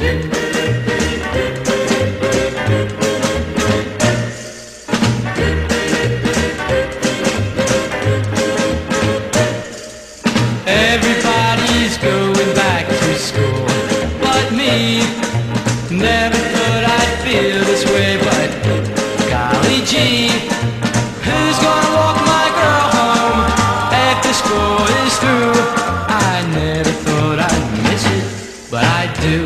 Everybody's going back to school but me. Never thought I'd feel this way, but golly gee, who's gonna walk my girl home after school is through? I never thought I'd miss it, but I do.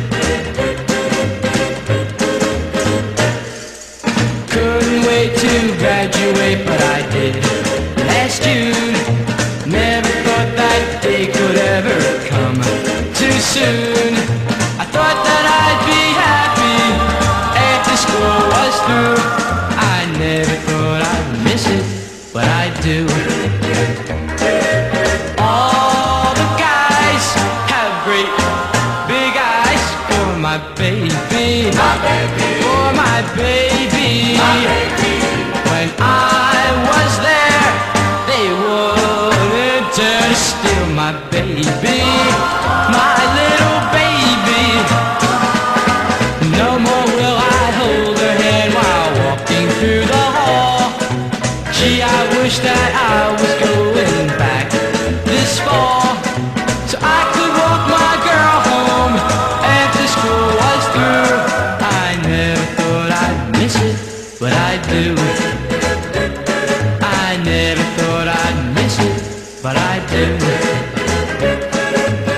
Couldn't wait to graduate, but I did last June. Never thought that day could ever come too soon. I thought that I'd be happy after school was through. I never thought I'd miss it, but I do. All the guys have great big eyes for my baby, for my baby. When I was there, they wouldn't dare to steal my baby, my little baby. No more will I hold her hand while walking through the hall. Gee, I wish that I was going back this fall, so I could walk my girl home after school was through. I never thought I'd miss it, but I do. I never thought I'd miss it, but I do.